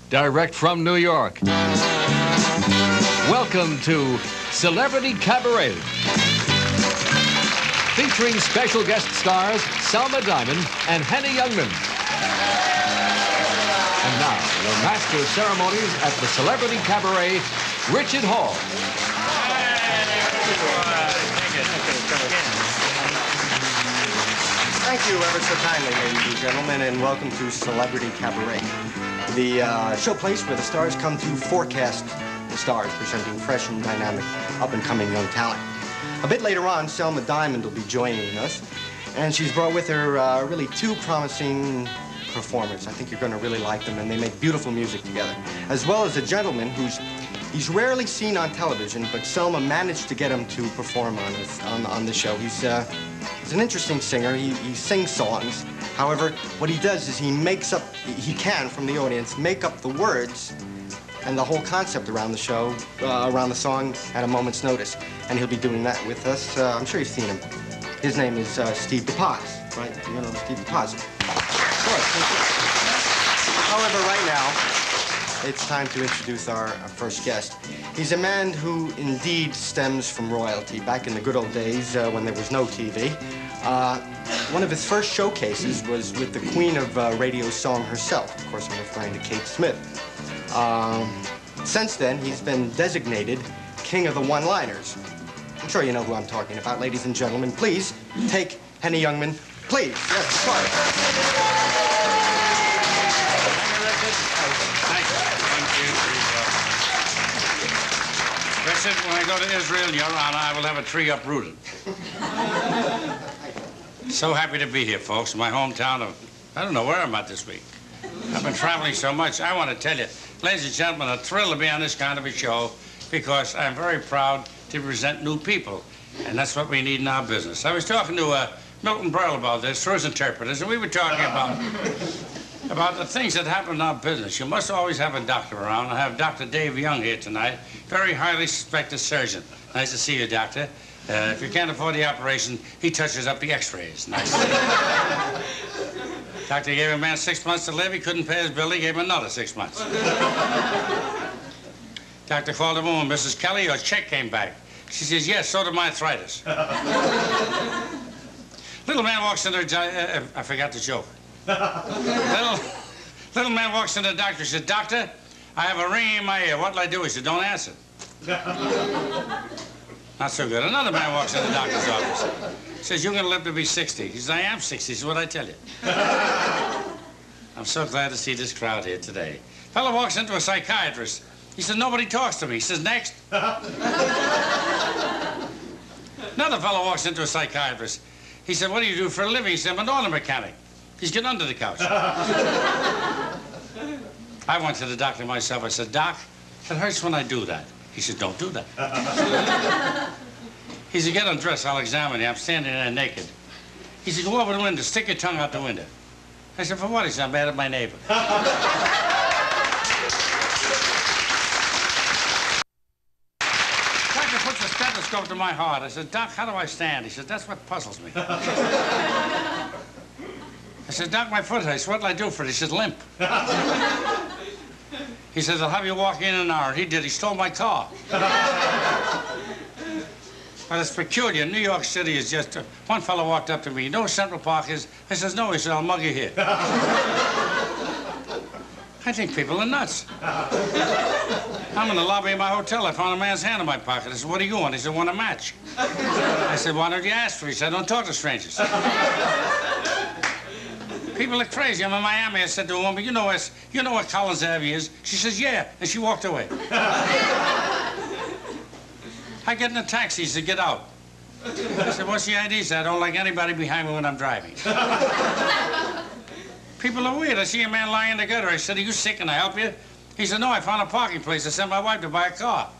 direct from New York. Welcome to Celebrity Cabaret, featuring special guest stars Selma Diamond and Henny Youngman. And now, your master of ceremonies at the Celebrity Cabaret, Richard Hall. Thank you ever so kindly, ladies and gentlemen, and welcome to Celebrity Cabaret, the show place where the stars come to forecast the stars, presenting fresh and dynamic, up-and-coming young talent. A bit later on, Selma Diamond will be joining us, and she's brought with her really two promising performers. I think you're going to really like them, and they make beautiful music together, as well as a gentleman he's rarely seen on television, but Selma managed to get him to perform on the show. He's an interesting singer. He sings songs. However, what he does is he can, from the audience, make up the words and the whole concept around the show, around the song, at a moment's notice. And he'll be doing that with us. I'm sure you've seen him. His name is Steve DePaz, right? You know Steve DePaz. Of course. However, right now, it's time to introduce our first guest. He's a man who indeed stems from royalty. Back in the good old days when there was no TV, one of his first showcases was with the queen of radio song herself. Of course, I'm referring to Kate Smith. Since then, he's been designated king of the one-liners. I'm sure you know who I'm talking about. Ladies and gentlemen, please take Henny Youngman, please. Yes, sorry. Richard, when I go to Israel, Your Honor, I will have a tree uprooted. So happy to be here, folks. My hometown of, I don't know where I'm at this week. I've been traveling so much. I want to tell you, ladies and gentlemen, a thrill to be on this kind of a show because I'm very proud to present new people, and that's what we need in our business. I was talking to Milton Berle about this through his interpreters, and we were talking about the things that happen in our business. You must always have a doctor around. I have Dr. Dave Young here tonight, very highly suspected surgeon. Nice to see you, doctor. If you can't afford the operation, he touches up the x-rays. Nice. Doctor gave a man 6 months to live. He couldn't pay his bill. He gave him another 6 months. Doctor called a woman, Mrs. Kelly, your check came back. She says, yes, so did my arthritis. Little man walks in there, I forgot the joke. Little man walks in the doctor. He said, doctor, I have a ringing in my ear. What'll I do? He said, don't answer. Not so good. Another man walks in the doctor's office. He says, you're going to live to be 60. He says, I am 60. He says, what'd I tell you? I'm so glad to see this crowd here today. Fellow walks into a psychiatrist. He says, nobody talks to me. He says, next. Another fellow walks into a psychiatrist. He said, what do you do for a living? He said, I'm an auto mechanic. He's getting under the couch. I went to the doctor myself. I said, Doc, it hurts when I do that. He said, don't do that. He said, get undressed, I'll examine you. I'm standing there naked. He said, go over the window, stick your tongue out the window. I said, for what? He said, I'm mad at my neighbor. Doctor puts a stethoscope to my heart. I said, Doc, how do I stand? He said, that's what puzzles me. I said, Doc, my foot hurts. What'll I do for it? He said, limp. He says, I'll have you walk in an hour. He did. He stole my car. Well, it's peculiar. New York City is just... one fellow walked up to me. You know where Central Park is? I says, no. He said, I'll mug you here. I think people are nuts. I'm in the lobby of my hotel. I found a man's hand in my pocket. I said, what do you want? He said, want a match. I said, why don't you ask for it? He said, don't talk to strangers. People are crazy. I'm in Miami. I said to a woman, you know where Collins Ave is? She says, yeah. And she walked away. I get in a taxi. He said, get out. I said, what's the idea? He said, I don't like anybody behind me when I'm driving. People are weird. I see a man lying in the gutter. I said, are you sick? Can I help you? He said, no, I found a parking place. I sent my wife to buy a car.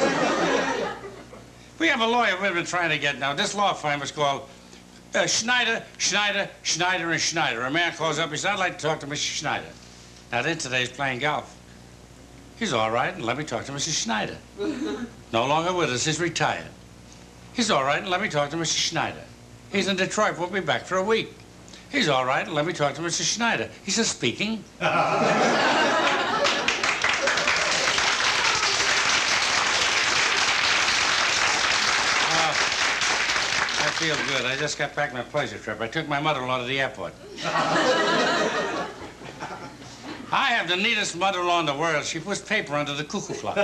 We have a lawyer we've been trying to get now. This law firm is called Schneider, and Schneider. A man calls up, he said, I'd like to talk to Mr. Schneider. Now, then today he's playing golf. He's all right, and let me talk to Mr. Schneider. No longer with us, he's retired. He's all right, and let me talk to Mr. Schneider. He's in Detroit, won't be back for a week. He's all right, and let me talk to Mr. Schneider. He says, speaking. feel good. I just got back from my pleasure trip. I took my mother-in-law to the airport. I have the neatest mother-in-law in the world. She puts paper under the cuckoo clock.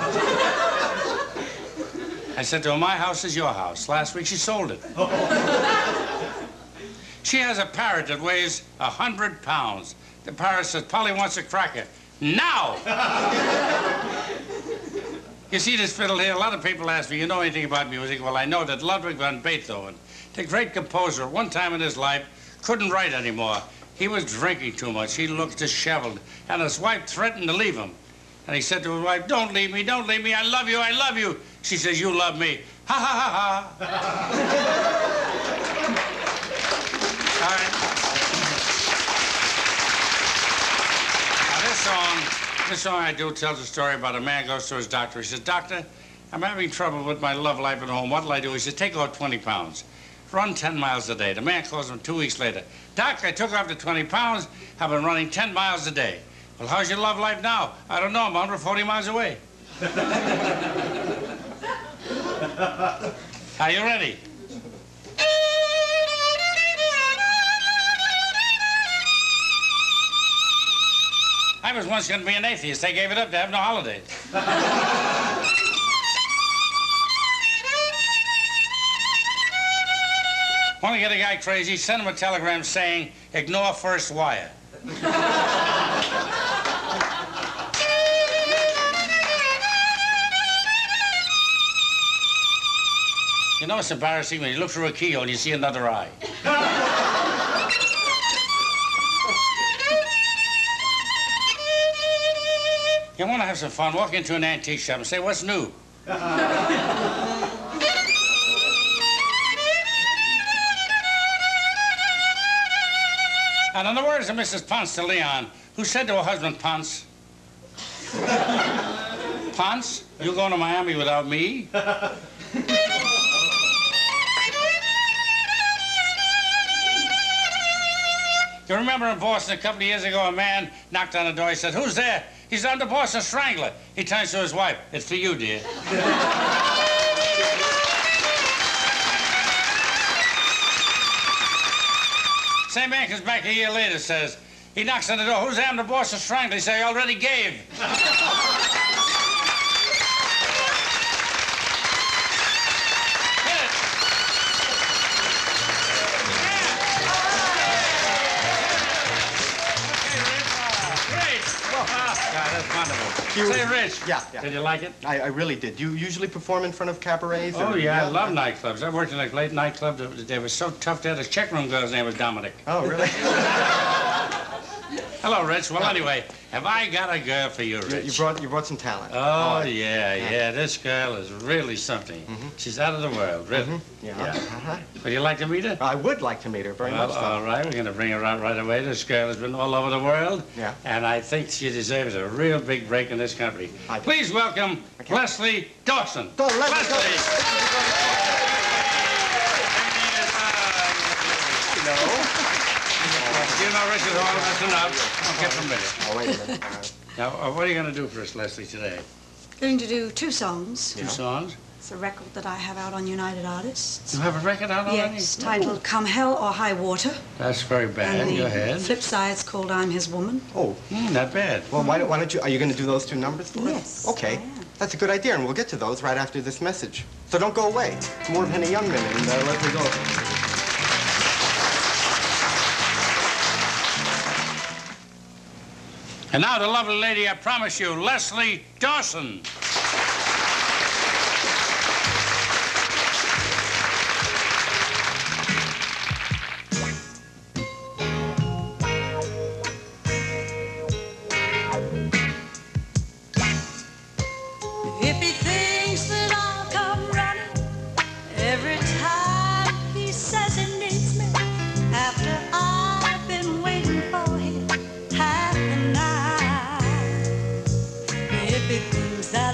I said to her, my house is your house. Last week she sold it. She has a parrot that weighs 100 pounds. The parrot says, Polly wants a cracker. Now! You see this fiddle here? A lot of people ask me, you know anything about music? Well, I know that Ludwig van Beethoven, the great composer, at one time in his life, couldn't write anymore. He was drinking too much. He looked disheveled. And his wife threatened to leave him. And he said to his wife, don't leave me, don't leave me. I love you, I love you. She says, you love me. Ha, ha, ha, ha. All right. Now, this song I do tells a story about a man goes to his doctor. He says, doctor, I'm having trouble with my love life at home. What'll I do? He said, take out 20 pounds. Run 10 miles a day. The man calls him 2 weeks later. Doc, I took off the 20 pounds. I've been running 10 miles a day. Well, how's your love life now? I don't know. I'm 140 miles away. Are you ready? I was once going to be an atheist. They gave it up to have no holidays. Want to get a guy crazy? Send him a telegram saying, ignore first wire. You know, it's embarrassing when you look through a keyhole and you see another eye. You want to have some fun, walk into an antique shop and say, what's new? And in the words of Mrs. Ponce de Leon, who said to her husband, Ponce, Ponce, you going to Miami without me? You remember in Boston a couple of years ago, a man knocked on the door. He said, who's there? He said, I'm the Boston Strangler. He turns to his wife. It's for you, dear. Same man comes back a year later, says, he knocks on the door. Who's there? I'm the Boston Strangler. He said, I already gave. Say, Rich. Yeah. Did you like it? I really did. Do you usually perform in front of cabarets? Oh, yeah, I love nightclubs. I worked in a late nightclub. They were so tough there. The check room girl's name was Dominic. Oh, really? Hello, Rich. Well, anyway, have I got a girl for you, Rich? You brought some talent. Oh, yeah. This girl is really something. She's out of the world, really. Yeah. Would you like to meet her? I would like to meet her very much so. All right, we're going to bring her out right away. This girl has been all over the world. Yeah. And I think she deserves a real big break in this country. Please welcome Leslie Dawson. Leslie! You know, Richard Hall, listen up. I'll get familiar. Oh, wait a minute. Now, what are you going to do for us, Leslie, today? Going to do 2 songs. 2 songs? It's a record that I have out on United Artists. You have a record out already? Yes, titled Come Hell or High Water. That's very bad. And Go ahead. the flip side's called I'm His Woman. Oh. Not bad. Well, why don't you, are you going to do those 2 numbers for us? Yes, Okay. I am. That's a good idea, and we'll get to those right after this message. So don't go away. More of Henny Youngman and Leslie Dawson. And now the lovely lady, I promise you, Leslie Dawson. If he thinks that I'll come running every time he says he needs me, after I've been waiting for him half the night, if he thinks that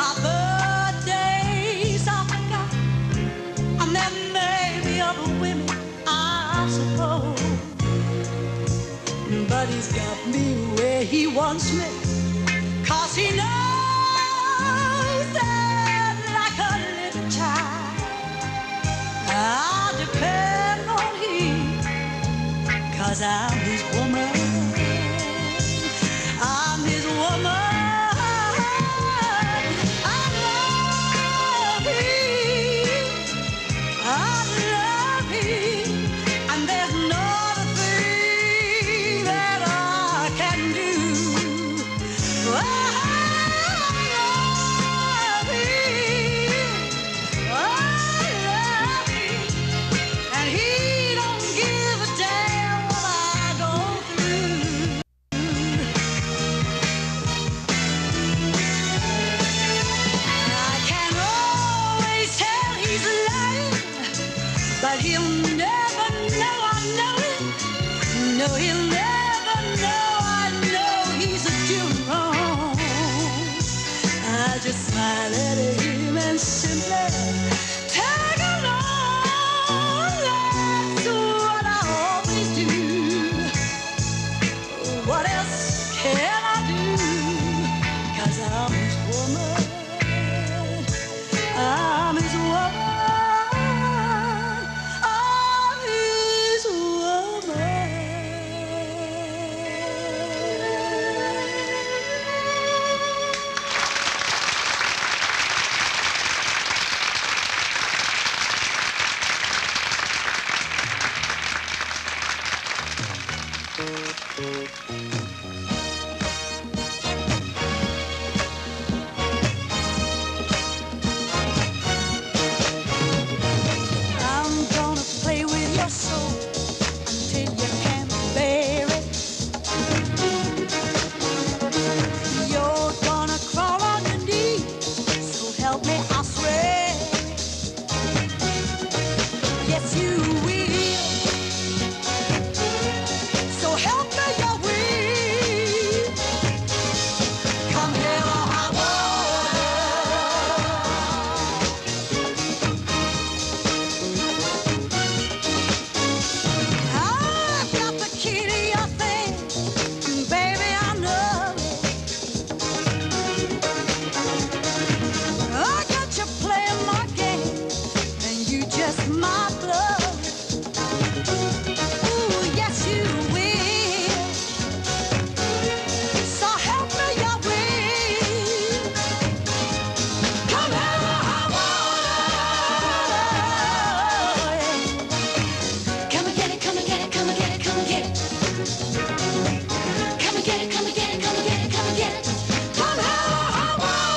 My birthdays I forgot, and there may be other women, I suppose, but he's got me where he wants me, 'cause he knows that like a little child I'll depend on him, 'cause I'm his woman. I'm his woman. I love him. I love him. And there's not a thing that I can do. I love him. I love him. And he don't give a damn what I go through. I can always tell he's lying, but he'll never know I know it. No, he'll never know I know he's doing wrong. I just smile at him and simply tag along. That's what I always do. What else can I do? 'Cause I'm his woman. I'm his woman. I'm his woman. I'm gonna play with your soul until you can't bear it. You're gonna crawl on your knees, so help me, I swear. Yes, you will. So help me, you will. Come hell or high water. I've got the key to your thing, baby, I know it. I got you playing my game, and you just my blood. Ooh, yes you will. So help me, you will. Come hell or high water. Come and get it, come and get it, come and get it, come and get it. Come and get it, come and get it, come and get it, come and get it. Come hell or high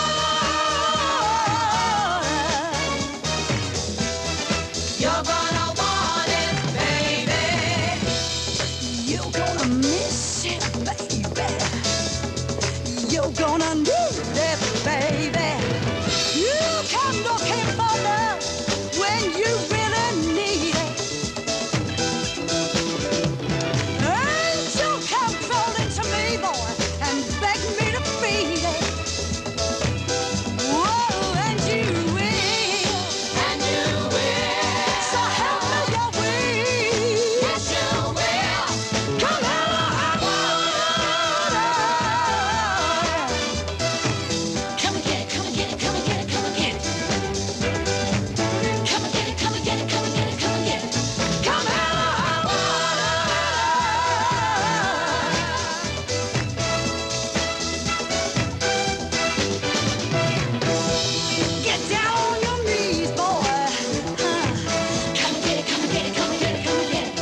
water. You're gonna want it, baby. You're gonna miss it, baby. You're gonna need it, baby. You come looking for love when you really need it. And you come crawling to me, boy, and beg me to feed it. Whoa, and you will. And you will. So help me, you will. Yes, you will. Come hell or high water. Come and get it, come and get it, come and get it, come and get it. Come and get it, come and get it, come and get it, come and get it. Come hell or high water. Get down on your knees, boy. Come and get it, come and get it, come and get it, come and get it.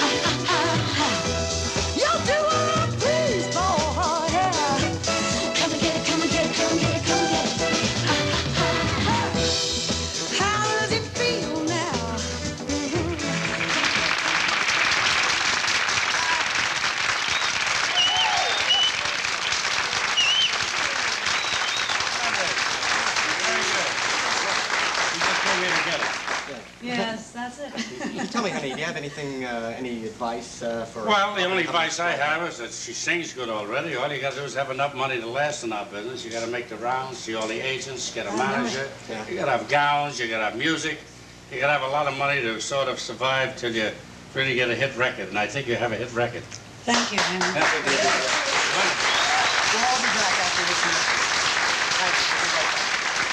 You'll do what I please, boy. Come and get it, come and get it, come and get it, come and get it. How does it feel now? We just came here together. Yes, that's That's it. Tell me, honey, do you have anything, any advice for... Well, the only advice I have is that she sings good already. All you got to do is have enough money to last in our business. You got to make the rounds, see all the agents, get a manager. Yeah. You got to have gowns, you got to have music. You got to have a lot of money to sort of survive till you really get a hit record. And I think you have a hit record. Thank you, Henry. We'll all be back after this minute. Thank you. We'll be right back.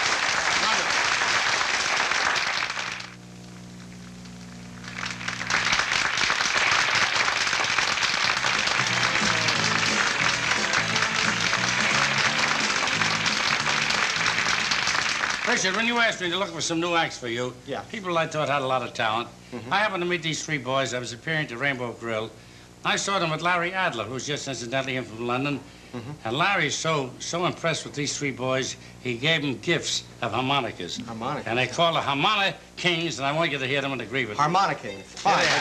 Richard, when you asked me to look for some new acts for you, Yeah. people I thought had a lot of talent. I happened to meet these three boys. I was appearing to Rainbow Grill. I saw them with Larry Adler, who's just incidentally in from London. And Larry's so impressed with these three boys, he gave them gifts of harmonicas. Harmonicas? And they call the Harmonic Kings, and I want you to hear them and agree with me. Harmonicking. Fine. Yeah.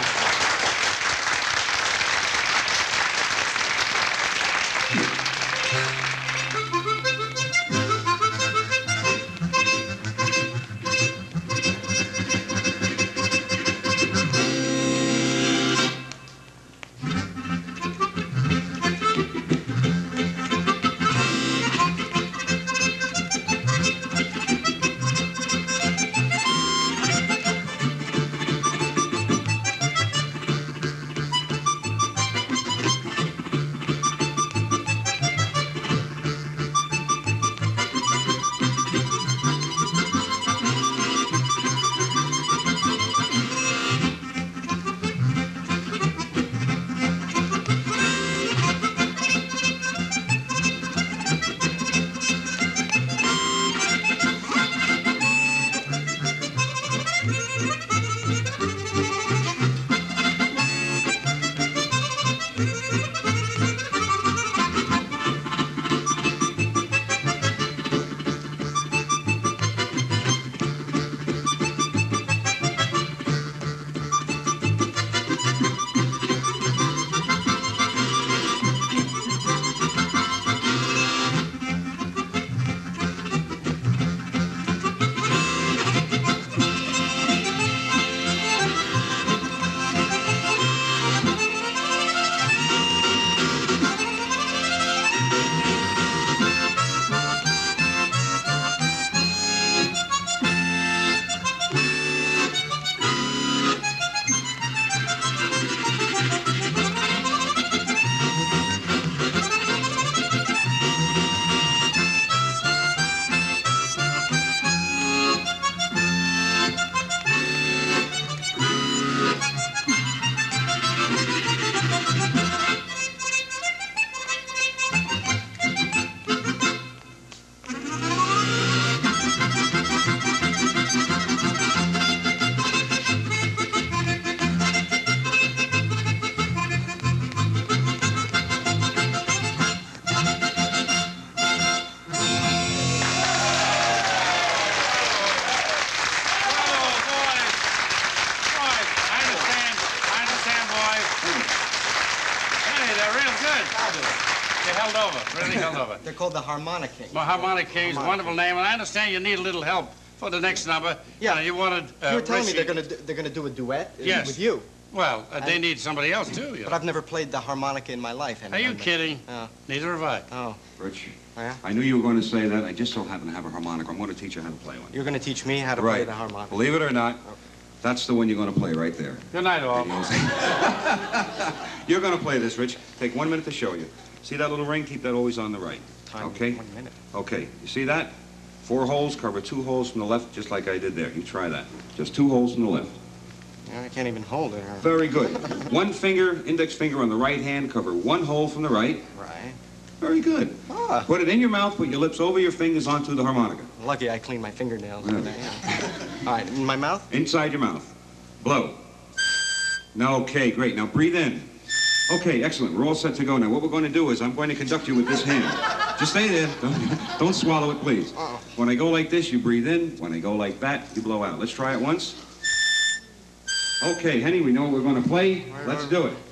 Really held over. They're called the Harmonic Kings. Well, Harmonic Kings, Harmonic wonderful name, and I understand you need a little help for the next number. Yeah. You wanted. You were telling me Richie- they're gonna do a duet Yes. with you. Well, they need somebody else too. But I've never played the harmonica in my life. Are you kidding? Oh. Neither have I. Oh. Rich, Yeah? I knew you were going to say that. I just so happen to have a harmonica. I'm going to teach you how to play one. You're gonna teach me how to play Right. the harmonica. Believe it or not, that's the one you're going to play right there. Good night, all. You're going to play this, Rich. Take 1 minute to show you. See that little ring? Keep that always on the right. Time, Okay? 1 minute. Okay. You see that? 4 holes, cover 2 holes from the left, just like I did there. You try that. Just 2 holes from the left. Yeah, I can't even hold it. Very good. 1 finger, index finger on the right hand, cover 1 hole from the right. Right. Very good. Ah. Put it in your mouth, put your lips over your fingers onto the harmonica. Lucky I cleaned my fingernails. Yeah. All right, in my mouth? Inside your mouth. Blow. Now, okay, great. Now breathe in. Okay, excellent. We're all set to go now. What we're going to do is I'm going to conduct you with this hand. Just stay there. Don't swallow it, please. Uh-oh. When I go like this, you breathe in. When I go like that, you blow out. Let's try it once. Okay, Henny, we know what we're going to play. Let's do it.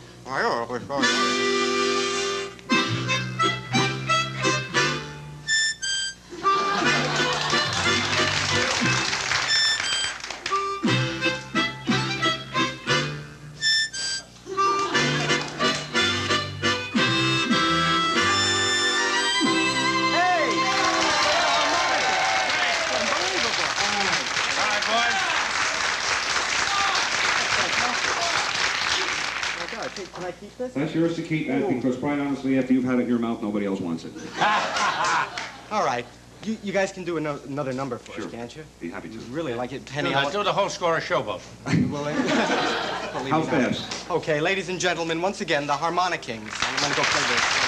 Can I keep this? That's yours to keep, because quite honestly, after you've had it in your mouth, nobody else wants it. All right. You guys can do another number for us, can't you? Be happy to. Really like it, Henny. Do the whole score of Showboat. How fast? Okay, ladies and gentlemen, once again, the Harmonic Kings. I'm going to go play this.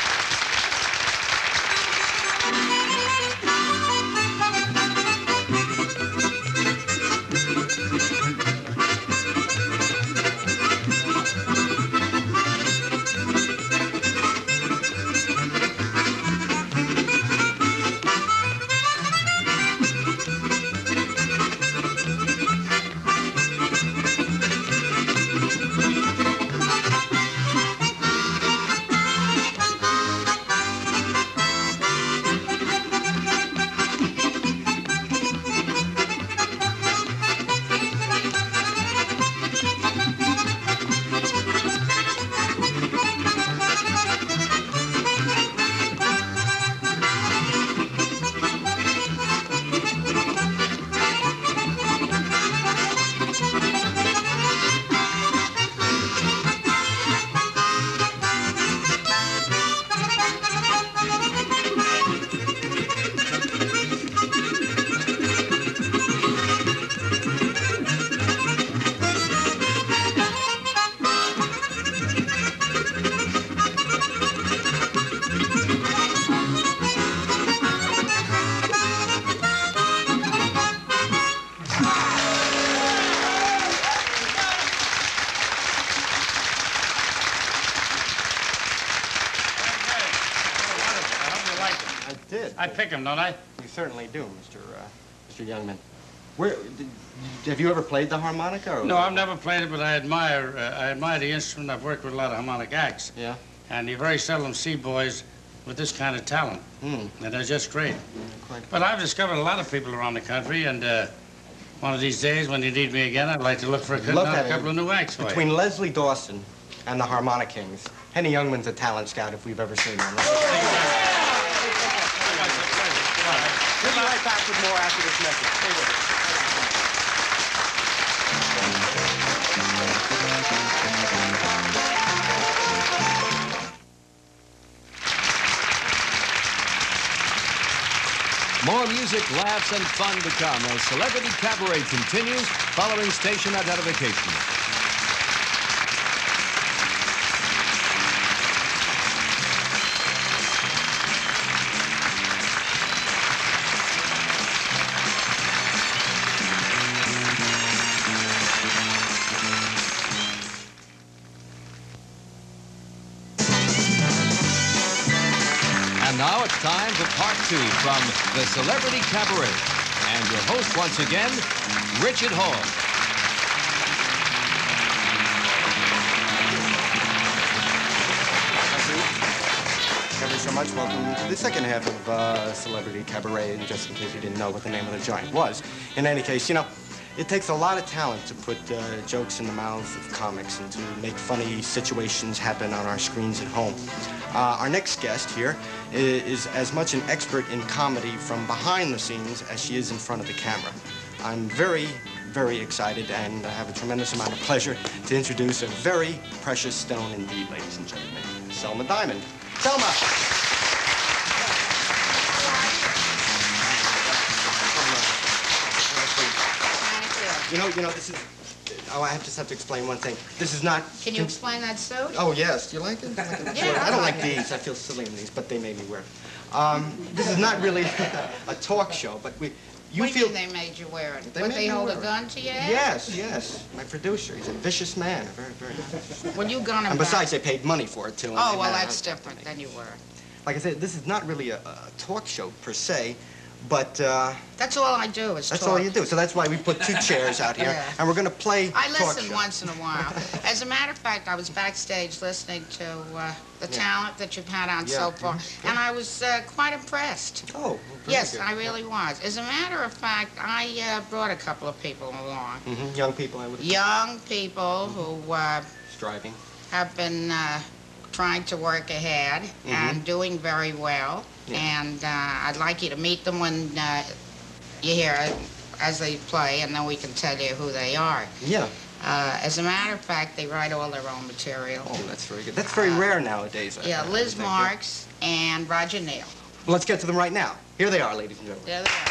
I pick him, don't I? You certainly do, Mr. Youngman. Have you ever played the harmonica? Or No, I've never played it, but I admire the instrument. I've worked with a lot of harmonic acts. Yeah? And you very seldom see boys with this kind of talent. And they're just great. But I've discovered a lot of people around the country, and one of these days, when you need me again, I'd like to look for a couple of new acts for you. Between Leslie Dawson and the Harmonic Kings, Henny Youngman's a talent scout if we've ever seen one. We'll be right back with more after this message. Stay with us. More music, laughs, and fun to come as Celebrity Cabaret continues following station identification. And now it's time for part 2 from the Celebrity Cabaret. And your host once again, Richard Hall. Thank you so much. Welcome to the second half of Celebrity Cabaret, and just in case you didn't know what the name of the joint was. In any case, you know, it takes a lot of talent to put jokes in the mouths of comics and to make funny situations happen on our screens at home. Our next guest here is as much an expert in comedy from behind the scenes as she is in front of the camera. I'm very, very excited, and I have a tremendous amount of pleasure to introduce a very precious stone indeed, ladies and gentlemen, Selma Diamond. Selma! You know, this is... Oh, I just have to explain one thing. This is not... Can you explain that soda? Oh, yes. Do you like it? Yeah, I don't like these. I feel silly in these, but they made me wear them. This is not really a talk show, but What do you mean they made you wear it? Would they hold a gun to your head? Yes, yes. My producer, he's a vicious man. Very, very nice. Well, you gun him And besides, back. they paid money for it, too. Oh, well, that's different. Then you wear it. Like I said, this is not really a talk show, per se, but... That's all I do is That's talk. all you do. So that's why we put 2 chairs out here, Yeah. and we're going to play I talk listen show. once in a while. As a matter of fact, I was backstage listening to the talent that you've had on so far, and I was quite impressed. Oh, well, very Yes, good. I really was. As a matter of fact, I brought a couple of people along. Young people, I would... Young people who Striving. have been trying to work ahead and doing very well. Yeah. And I'd like you to meet them when you hear it as they play, and then we can tell you who they are. Yeah. As a matter of fact, they write all their own material. Oh, that's very good. That's very rare nowadays. Yeah, Liz Marks and Roger Neal. Well, let's get to them right now. Here they are, ladies and gentlemen. There they are.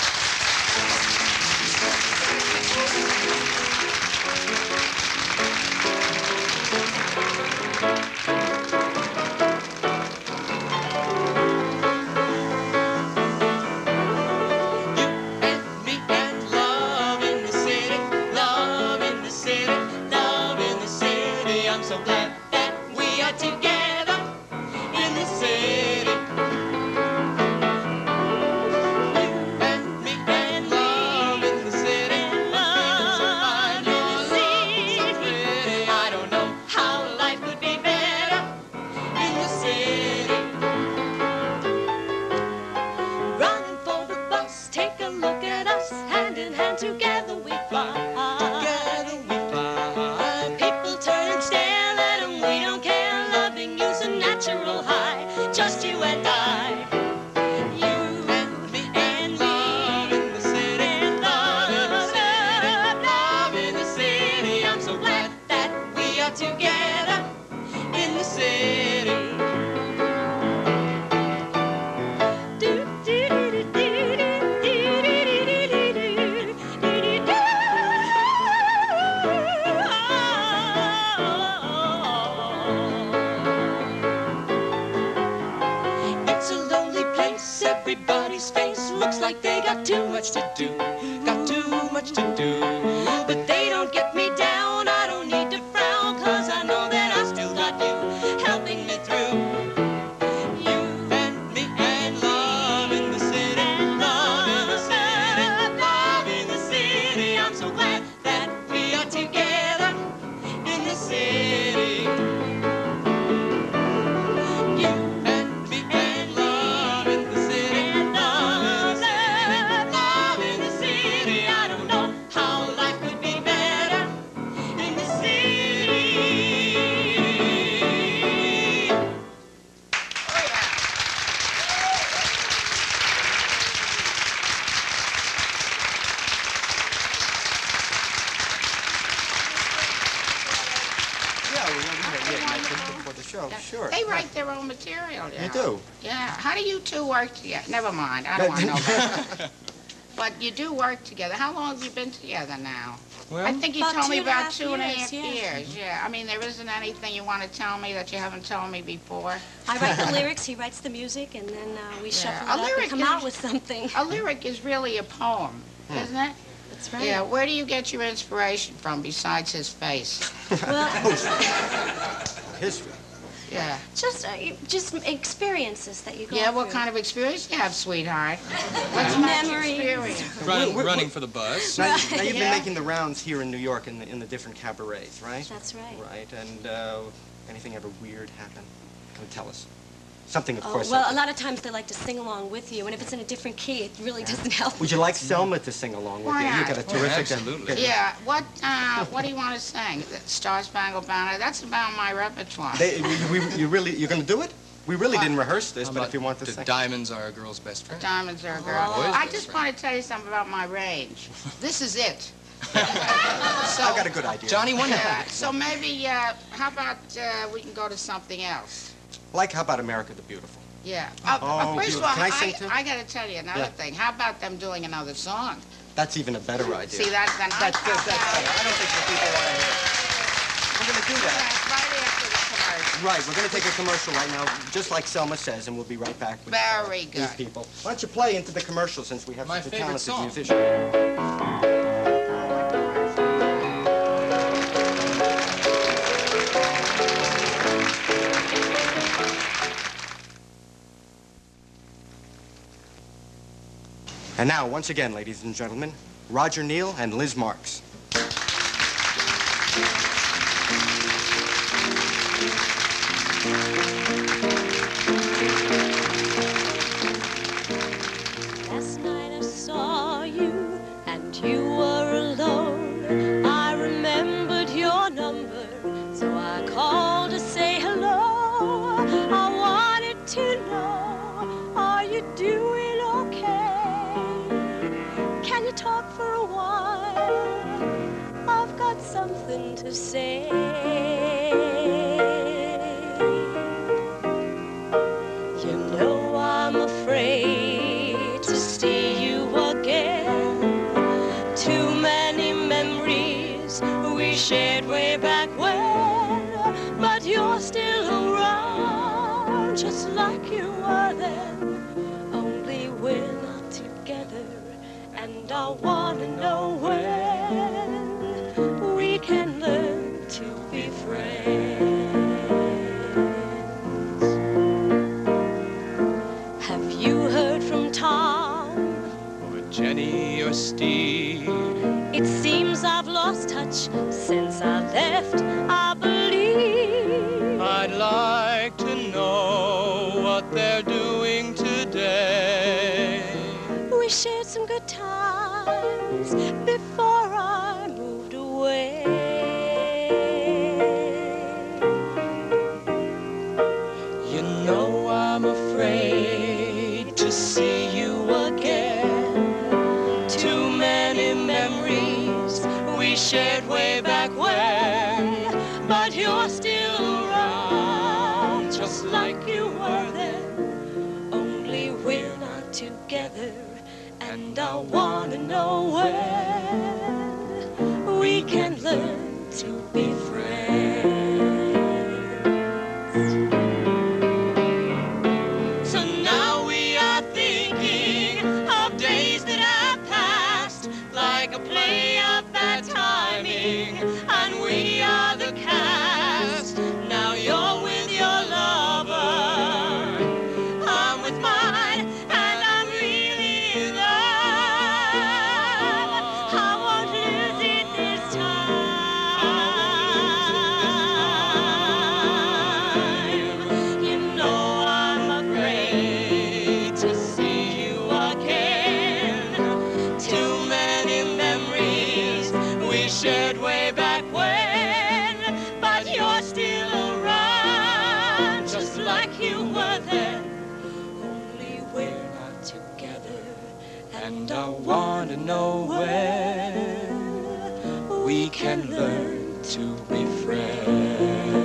Sure. They write their own material, They do? Yeah. How do you two work together? Never mind. I don't want to know about that. But you do work together. How long have you been together now? Well, I think you told me about 2.5 years. years. Yeah. I mean, there isn't anything you want to tell me that you haven't told me before. I write the lyrics, he writes the music, and then we shuffle it up and come out with something. A lyric is really a poem, isn't it? That's right. Yeah. Where do you get your inspiration from besides his face? Well, History. Yeah. just experiences that you go Yeah, what through. kind of experience do you have, sweetheart? What's my Memories. experience? Running for the bus. Now, now you've been Yeah. making the rounds here in New York in the different cabarets, right? That's right. Right, and anything ever weird happen? Come tell us. Something, of Oh, course. well, a lot of times they like to sing along with you, and if it's in a different key, it really doesn't help. Would you like Selma to sing along with Why you? not? You got a terrific... absolutely. Yeah, what do you want to sing? The Star Spangled Banner? That's about my repertoire. You're going to do it? We really What? didn't rehearse this, How but about if you want to the sing... diamonds are a girl's best friend. Diamonds are a girl. Oh. I just want to tell you something about my range. This is it. So, I've got a good idea. Johnny Wonderful. so maybe, how about we can go to something else? Like, how about America the Beautiful? Yeah. Oh, First of all, can I sing too? I got to tell you another Yeah. thing. How about them doing another song? That's even a better idea. See, then I That's better. I don't think the people want to hear it. We're going to do that. Right after the commercial. Right, we're going to take a commercial right now, just like Selma says, and we'll be right back with Very these good. people. Why don't you play into the commercial since we have My such a favorite talented song. musician. And now, once again, ladies and gentlemen, Roger Neal and Liz Marks. Last night I saw you, and you were alone. I remembered your number, so I called to say hello. I wanted to know, are you doing okay? Can you talk for a while? I've got some something to say. You know I'm afraid to see you again. Too many memories we shared way back when, but you're still around just like you were then. Only we're not together, and I wanna know when we can learn to be friends. Have you heard from Tom? Or Jenny or Steve? It seems I've lost touch since I left, I believe. I'd like to know what they're doing today. We shared some good times before I moved away. You know I'm afraid to see you again. Too many memories we shared way back when, but you're still around just like you were then. Only we're not together, and I wanna know when we can learn to be friends. So now we are thinking of days that have passed, like a play of bad timing, and we are the cast. Now you're with your lover, I'm with mine, and I'm really in love. I won't lose it this time. You know I'm afraid to see you again. Too many memories we shared way back when, but you're still around just like you were then. Only we're not together, and I wanna know when we can learn to be friends.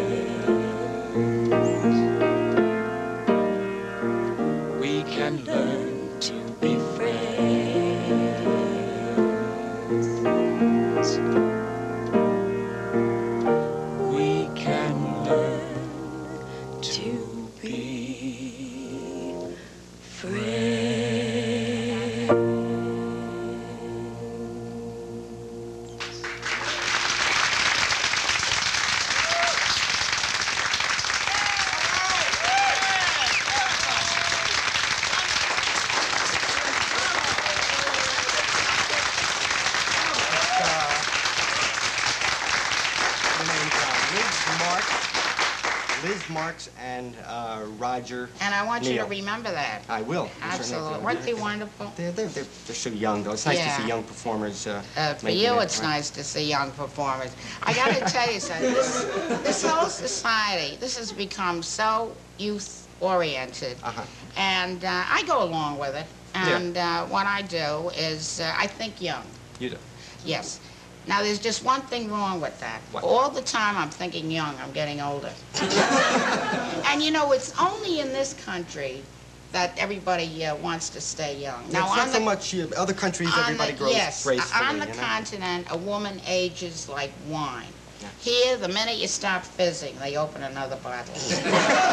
We can learn to be friends. We can learn to be friends. Liz Marks and Roger. And I want you Neal. to remember that. I will. Absolutely. Weren't they wonderful? They're so young, though. It's nice to Yeah. see young performers. For making you, it, it's right? nice to see young performers. I got to tell you something. This whole society, this has become so youth-oriented. And I go along with it. And what I do is I think young. You do? Yes. Now, there's just one thing wrong with that. What? All the time I'm thinking young, I'm getting older. And you know, it's only in this country that everybody wants to stay young. Now, it's not so much other countries, everybody grows gracefully. On the you know? continent, a woman ages like wine. Yeah. Here, the minute you stop fizzing, they open another bottle. So remember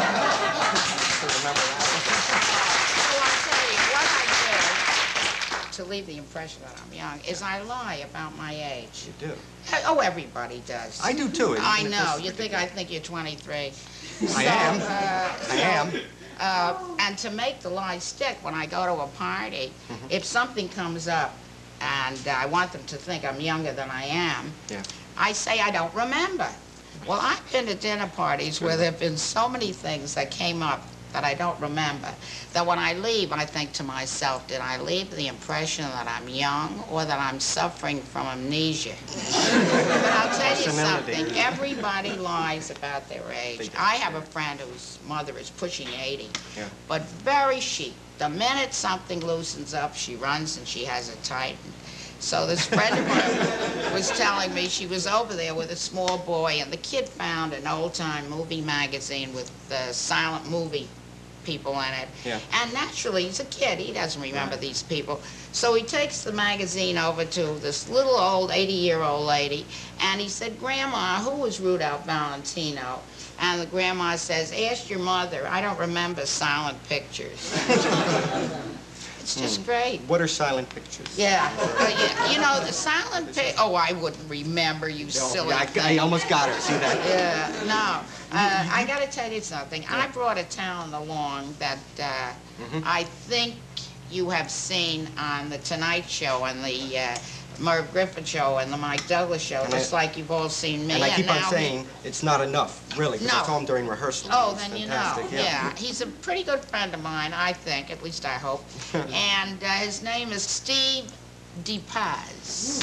that. So I'll tell you, what I do to leave the impression that I'm young is I lie about my age. You do. Oh, everybody does. I do too. I know. You think I think you're 23. I am. I am. And to make the lie stick, when I go to a party, if something comes up and I want them to think I'm younger than I am, I say I don't remember. Well, I've been to dinner parties where there have been so many things that came up that I don't remember, that when I leave, I think to myself, did I leave the impression that I'm young or that I'm suffering from amnesia? But I'll tell you something, everybody lies about their age. I have a friend whose mother is pushing 80, but very chic. The minute something loosens up, she runs and she has it tightened. So this friend of mine was telling me she was over there with a small boy, and the kid found an old-time movie magazine with silent movie people in it. Yeah. And naturally, he's a kid. He doesn't remember these people. So he takes the magazine over to this little old 80-year-old lady, and he said, "Grandma, who was Rudolph Valentino?" And the grandma says, "Ask your mother. I don't remember silent pictures." It's just great. What are silent pictures? Yeah. You know, the silent picture. Oh, I wouldn't remember, you silly thing. I almost got her. See that? Yeah, no. I got to tell you something. I brought a talent along that I think you have seen on The Tonight Show and the Merv Griffin Show and the Mike Douglas Show, just like you've all seen me. And I keep on saying it's not enough, really, because I saw him during rehearsal. Oh, It's then fantastic. you know. Yeah, he's a pretty good friend of mine, I think, at least I hope. And his name is Steve DePaz.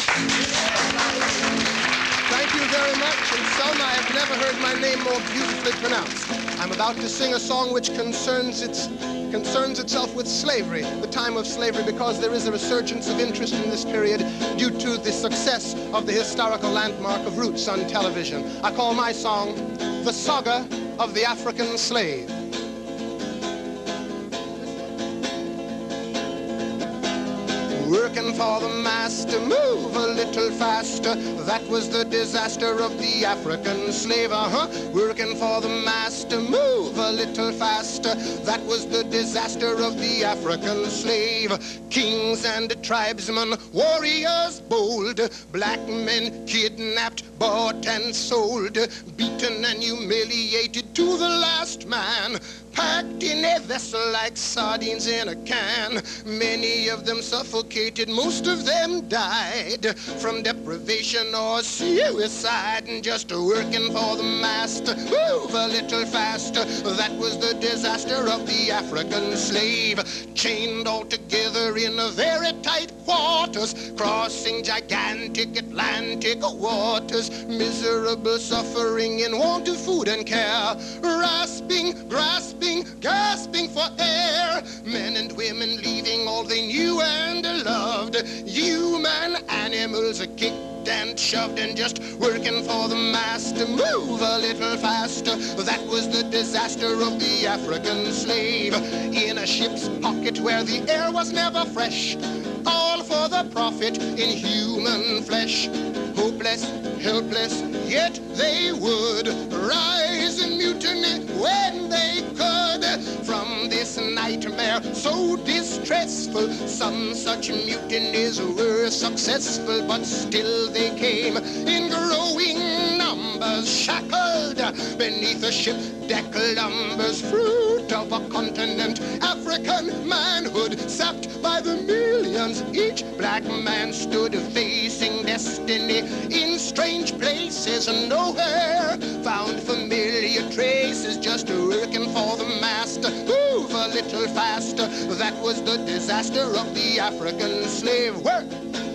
Thank you very much. And Selma, I have never heard my name more beautifully pronounced. I'm about to sing a song which concerns itself with slavery, the time of slavery, because there is a resurgence of interest in this period due to the success of the historical landmark of Roots on television. I call my song The Saga of the African Slave. Working for the master, move a little faster. That was the disaster of the African slave, Working for the master, move a little faster. That was the disaster of the African slave. Kings and tribesmen, warriors bold, black men kidnapped, bought and sold, beaten and humiliated to the last man, packed in a vessel like sardines in a can. Many of them suffocated, most of them died from deprivation or suicide, and just working for the master, move a little faster. That was the disaster of the African slave, chained all together in very tight quarters, crossing gigantic Atlantic waters, miserable suffering in want of food and care, rasping, grasping, gasping for air, men and women leaving all they knew and loved, human animals are kicked and shoved, and just working for the master, move a little faster. That was the disaster of the African slave, in a ship's pocket where the air was never fresh, all for the profit in human flesh. Hopeless, helpless, yet they would rise in mutiny when they could. From this nightmare so distressful, some such mutinies were successful, but still they came in growing numbers, shackled beneath the ship-deck lumbers, fruit of a continent, African manhood, sapped by the millions. Each black man stood facing destiny in strange places, nowhere found familiar traces, just working for the master, move a little faster. That was the disaster of the African slave. Work!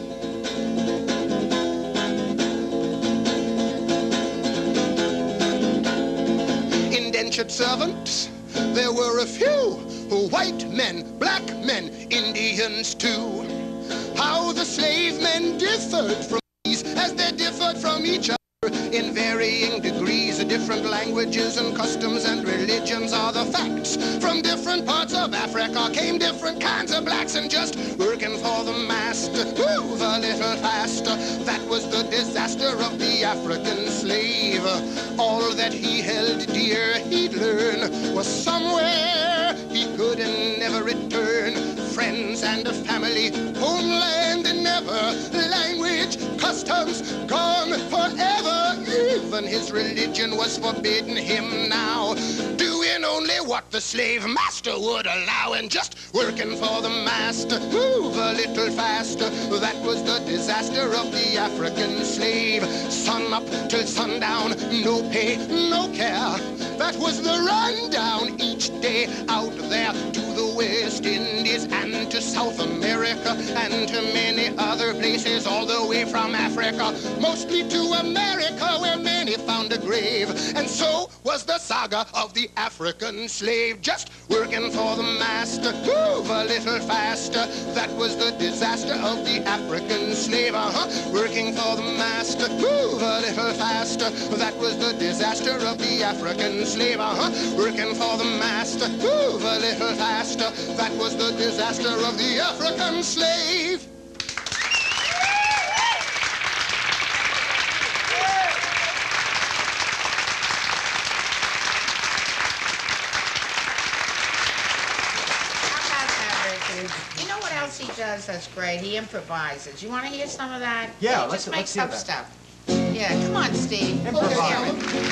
Indentured servants, there were a few, white men, black men, Indians too. How the slave men differed from these as they differed from each other in varying degrees. Different languages and customs and religions are the facts. From different parts of Africa came different kinds of blacks, and just working for the master, move a little faster. That was the disaster of the African slave. All that he held dear he'd learn was somewhere he could never return. Friends and a family, homeland never, language, customs gone forever. Even his religion was forbidden him now, doing only what the slave master would allow, and just working for the master, move a little faster. That was the disaster of the African slave. Sun up till sundown, no pay, no care. That was the rundown each day, out there to the West Indies and to South America and to many other places all the way from Africa, mostly to America, where many found a grave. And so was the saga of the African slave, just working for the master. Move a little faster. That was the disaster of the African slave. Working for the master. Move a little faster. That was the disaster of the African slave. Working for the master. Move a little faster. That was the disaster of the African slave. You know what else he does that's great? He improvises. You want to hear some of that? Yeah, He just makes hear up that. stuff. Yeah, come on, Steve. Okay, Yeah.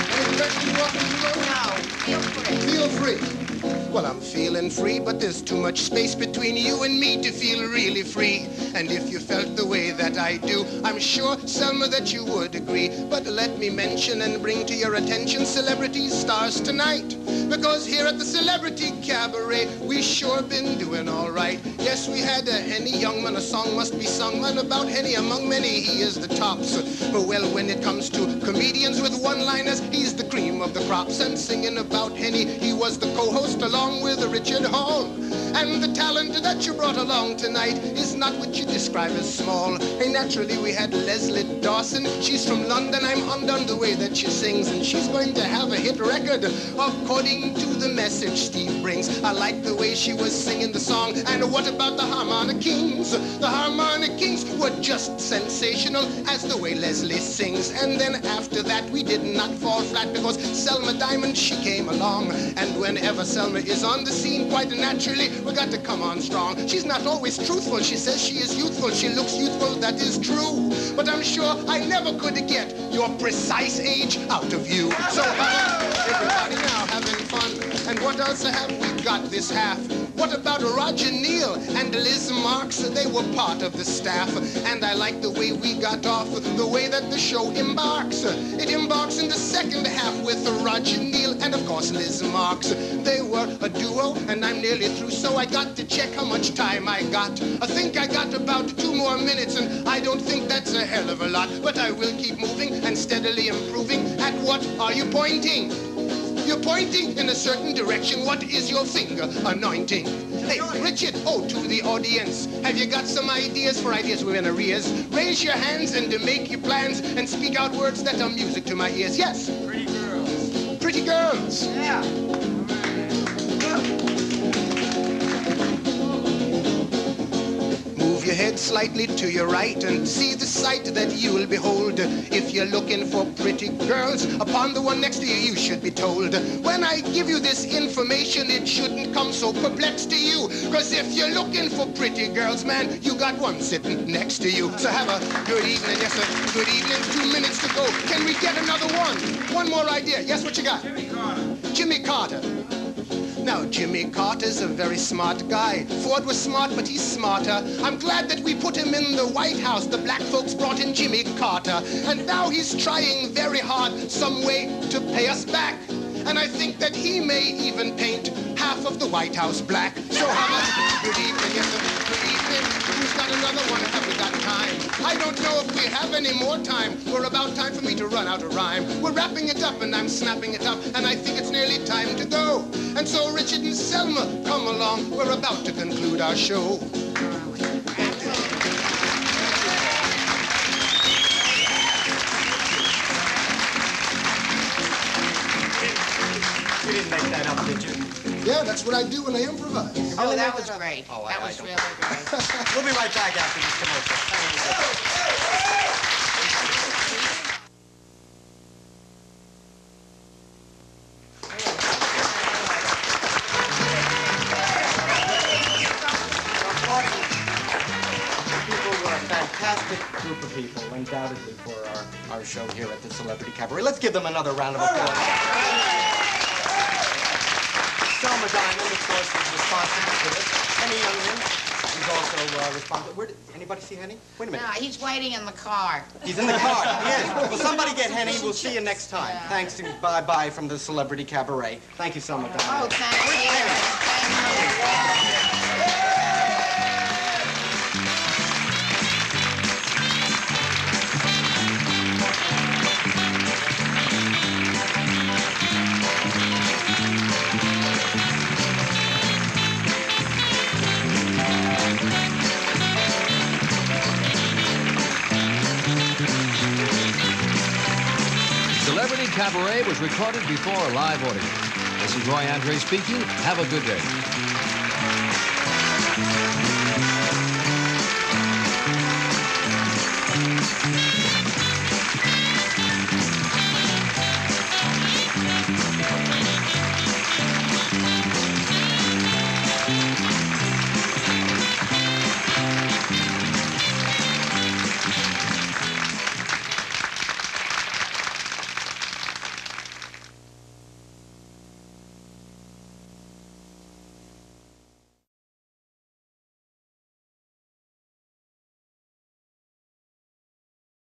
no, feel free. Feel free. Well, I'm feeling free, but there's too much space between you and me to feel really free. And if you felt the way that I do, I'm sure, Selma, that you would agree. But let me mention and bring to your attention celebrity stars tonight. Because here at the Celebrity Cabaret, we sure been doing all right. Yes, we had a Henny Youngman, a song must be sung, man, about Henny. Among many, he is the tops. Well, when it comes to comedians with one-liners, he's the cream of the crops. And singing about Henny, he was the co-host along with Richard Hall. And the talent that you brought along tonight is not what you describe as small. Hey, naturally, we had Leslie Dawson. She's from London. I'm undone the way that she sings, and she's going to have a hit record, according to the message Steve brings. I like the way she was singing the song. And what about the Harmonic Kings? The Harmonic Kings were just sensational as the way Leslie sings. And then after that, we did not fall flat because Selma Diamond, she came along. And whenever Selma is on the scene, quite naturally, we got to come on strong. She's not always truthful. She says she is youthful. She looks youthful. That is true. But I'm sure I never could get your precise age out of you. So everybody now having fun. And what else have we got this half? What about Roger Neal and Liz Marks? They were part of the staff. And I like the way we got off, the way that the show embarks. It embarks in the second half with Roger Neal and, of course, Liz Marks. They were a duo, and I'm nearly through, so I got to check how much time I got. I think I got about 2 more minutes, and I don't think that's a hell of a lot. But I will keep moving and steadily improving. At what are you pointing? You're pointing in a certain direction. What is your finger anointing? Hey, Richard, to the audience. Have you got some ideas for ideas we're in arrears? Raise your hands and make your plans and speak out words that are music to my ears. Yes? Pretty girls. Pretty girls. Yeah. Your head slightly to your right and see the sight that you'll behold. If you're looking for pretty girls, upon the one next to you, you should be told. When I give you this information, it shouldn't come so perplexed to you. Because if you're looking for pretty girls, man, you got one sitting next to you. So have a good evening. Yes, sir. Good evening. 2 minutes to go. Can we get another one? One more idea. Yes, what you got? Jimmy Carter. Jimmy Carter. Now, Jimmy Carter's a very smart guy. Ford was smart, but he's smarter. I'm glad that we put him in the White House. The black folks brought in Jimmy Carter. And now he's trying very hard some way to pay us back. And I think that he may even paint half of the White House black. So how much? Good evening, yes, sir. Good evening. Who's got another one? Have we got time? I don't know if we have any more time. We're about time for me to run out of rhyme. We're wrapping it up and I'm snapping it up. And I think it's nearly time to go. And so Richard and Selma, come along. We're about to conclude our show. You didn't make that up, did you? Yeah, that's what I do when I improvise. Oh, that was great. Oh, that I was don't- really great. We'll be right back after this commercial. Fantastic group of people, undoubtedly, for our show here at the Celebrity Cabaret. Let's give them another round of applause. Selma Diamond, of course, is responsible for this. Henny Youngman is also responsible. Anybody see Henny? Wait a minute. No, he's waiting in the car. He's in the car. He is. Well, somebody get Henny. We'll see you next time. Yeah. Thanks and bye-bye from the Celebrity Cabaret. Thank you, Selma Diamond. Oh, thank you. Thank you. Cabaret was recorded before a live audience. This is Roy Andre speaking. Have a good day.